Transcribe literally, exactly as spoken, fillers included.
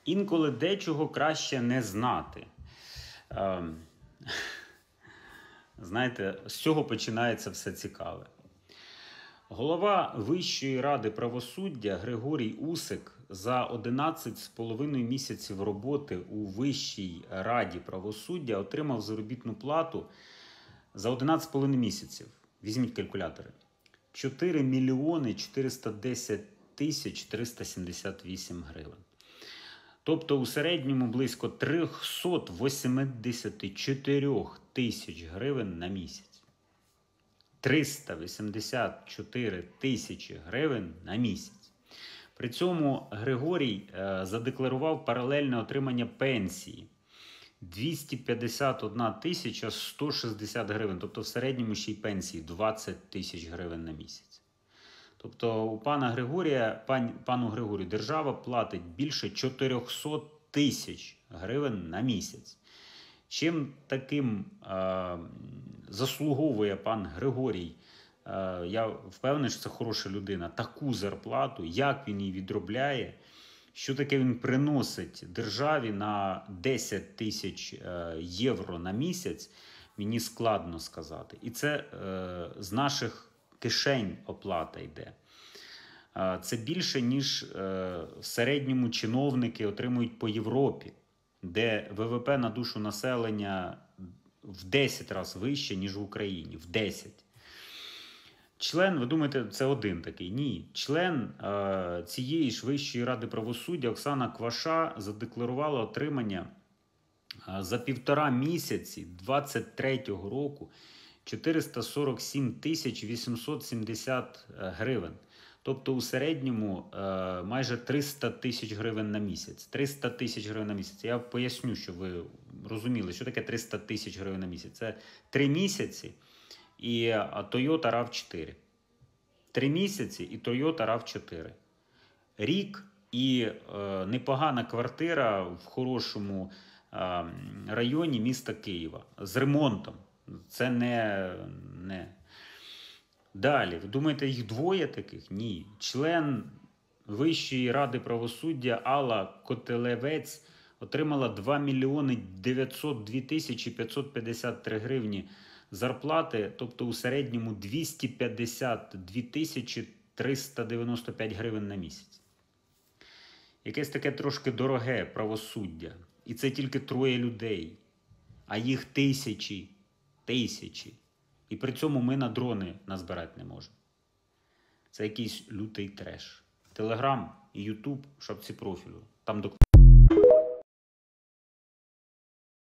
Інколи дечого краще не знати. Ем, Знаєте, з цього починається все цікаве. Голова Вищої ради правосуддя Григорій Усик за одинадцять з половиною місяців роботи у Вищій раді правосуддя отримав заробітну плату за одинадцять з половиною місяців. Візьміть калькулятори. чотири мільйони чотириста десять тисяч триста сімдесят вісім гривень. Тобто у середньому близько триста вісімдесят чотири тисяч гривень на місяць. триста вісімдесят чотири тисячі гривень на місяць. При цьому Григорій е, задекларував паралельне отримання пенсії двісті п'ятдесят одна тисяча сто шістдесят гривень. Тобто в середньому ще й пенсії двадцять тисяч гривень на місяць. Тобто у пана Григорія, пан, пану Григорію держава платить більше чотириста тисяч гривень на місяць. Чим таким е, заслуговує пан Григорій, е, я впевнений, що це хороша людина, таку зарплату, як він її відробляє, що таке він приносить державі на десять тисяч е, євро на місяць, мені складно сказати. І це е, з наших кишень оплата йде. Е, це більше, ніж е, в середньому чиновники отримують по Європі, де ВВП на душу населення в десять разів вище, ніж в Україні. В десять. Член, ви думаєте, це один такий? Ні. Член е, цієї ж Вищої ради правосуддя Оксана Кваша задекларувала отримання е, за півтора місяці двадцять третього року чотириста сорок сім тисяч вісімсот сімдесят гривень. Тобто у середньому е, майже триста тисяч гривень на місяць. триста тисяч гривень на місяць. Я поясню, щоб ви розуміли, що таке триста тисяч гривень на місяць. Це три місяці і Toyota рав чотири. Три місяці і Toyota рав чотири. Рік і е, непогана квартира в хорошому е, районі міста Києва. З ремонтом. Це не... не... Далі, ви думаєте, їх двоє таких? Ні. Член Вищої ради правосуддя Алла Котелевець отримала два мільйони дев'ятсот дві тисячі п'ятсот п'ятдесят три гривні зарплати, тобто у середньому двісті п'ятдесят дві тисячі триста дев'яносто п'ять гривень на місяць. Якесь таке трошки дороге правосуддя. І це тільки троє людей, а їх тисячі, тисячі. І при цьому ми на дрони назбирати не можемо. Це якийсь лютий треш. Телеграм і Ютуб в шапці профілю. Там до